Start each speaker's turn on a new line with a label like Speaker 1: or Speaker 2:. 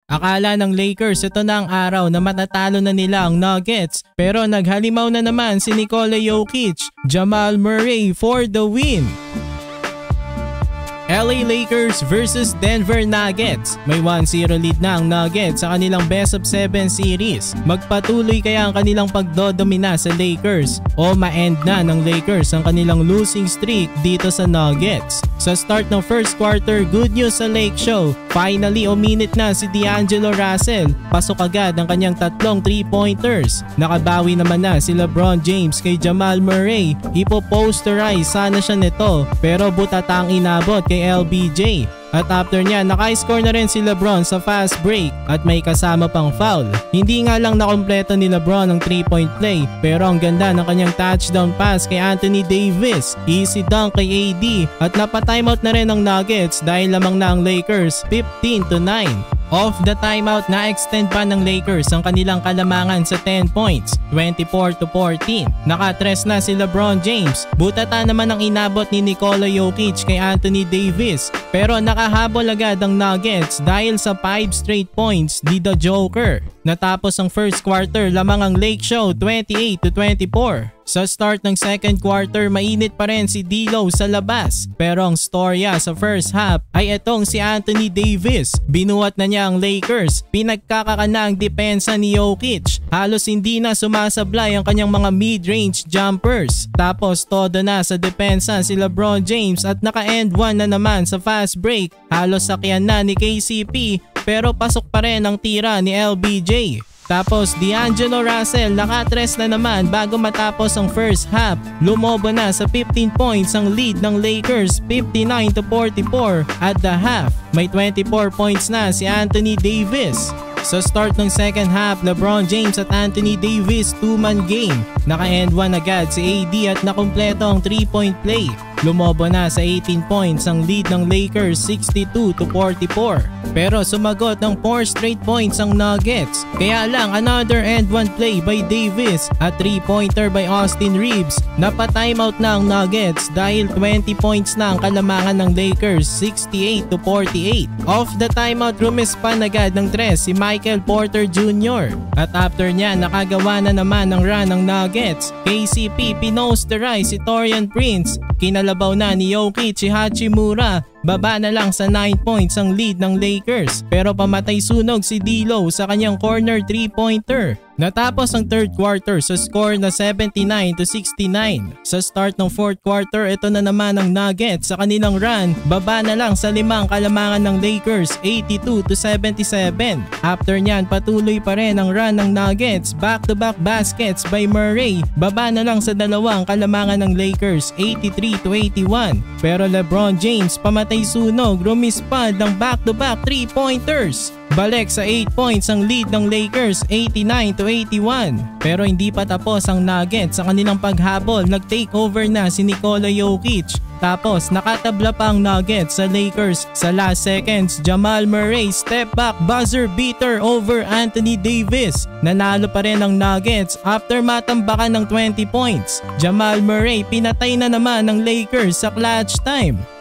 Speaker 1: Akala ng Lakers ito na ang araw na matatalo na nila ang Nuggets pero naghalimaw na naman si Nikola Jokic, Jamal Murray for the win. LA Lakers versus Denver Nuggets. May 1-0 lead na ang Nuggets sa kanilang best of 7 series. Magpatuloy kaya ang kanilang pagdodomina sa Lakers o ma-end na ng Lakers ang kanilang losing streak dito sa Nuggets? Sa start ng first quarter, good news sa Lake Show. Finally uminit na si D'Angelo Russell. Pasok agad ang kanyang tatlong 3-pointers. Nakabawi naman na si LeBron James kay Jamal Murray. Ipo-posterize sana siya nito pero butata ang inabot kay LBJ. At after niya, naka-score na rin si LeBron sa fast break at may kasama pang foul. Hindi nga lang nakompleto ni LeBron ang 3-point play pero ang ganda ng kanyang touchdown pass kay Anthony Davis. Easy dunk kay AD at napa-timeout na rin ang Nuggets dahil lamang na ang Lakers 15-9. Off the timeout, na-extend pa ng Lakers ang kanilang kalamangan sa 10 points, 24-14. Nakatres na si LeBron James. Butata naman ang inabot ni Nikola Jokic kay Anthony Davis. Pero nakahabol agad ang Nuggets dahil sa 5 straight points ni The Joker. Natapos ang first quarter, lamang ang Lake Show 28-24. Sa start ng second quarter, mainit pa rin si D'Lo sa labas. Pero ang storya sa first half ay itong si Anthony Davis. Binuhat na niya ang Lakers. Pinagkakakana ang depensa ni Jokic. Halos hindi na sumasablay ang kanyang mga mid-range jumpers. Tapos todo na sa depensa si LeBron James at naka-end one na naman sa fast break. Halos sakyan na ni KCP pero pasok pa rin ang tira ni LBJ. Tapos D'Angelo Russell nakatres na naman bago matapos ang first half. Lumobo na sa 15 points ang lead ng Lakers 59-44 at the half. May 24 points na si Anthony Davis. Sa start ng second half, LeBron James at Anthony Davis 2-man game. Naka-end one agad si AD at nakumpleto ang 3-point play. Lumobo na sa 18 points ang lead ng Lakers 62-44. Pero sumagot ng 4 straight points ang Nuggets. Kaya lang another end one play by Davis at 3-pointer by Austin Reeves. Napa-timeout na ang Nuggets dahil 20 points na ang kalamangan ng Lakers 68-48. Off the timeout, rumispan agad ng 3 si Michael Porter Jr. At after niya nakagawa na naman ng run ng Nuggets. KCP pinosterize si Taurean Prince. Kinalabaw na ni Jokic si Hachimura. Baba na lang sa 9 points ang lead ng Lakers pero pamatay sunog si D'Lo sa kanyang corner 3-pointer. Natapos ang third quarter sa score na 79-69. Sa start ng fourth quarter, ito na naman ang Nuggets sa kanilang run. Baba na lang sa 5 kalamangan ng Lakers 82-77. After nyan, patuloy pa rin ang run ng Nuggets. Back-to-back baskets by Murray. Baba na lang sa 2 kalamangan ng Lakers 83-81. Pero LeBron James pamatay sunog, rumispad ng back-to-back 3-pointers. Balik sa 8 points ang lead ng Lakers 89-81. Pero hindi pa tapos ang Nuggets sa kanilang paghabol. Nag-take over na si Nikola Jokic. Tapos nakatabla pa ang Nuggets sa Lakers sa last seconds. Jamal Murray step back buzzer beater over Anthony Davis. Nanalo pa rin ang Nuggets after matambakan ng 20 points. Jamal Murray pinatay na naman ng Lakers sa clutch time.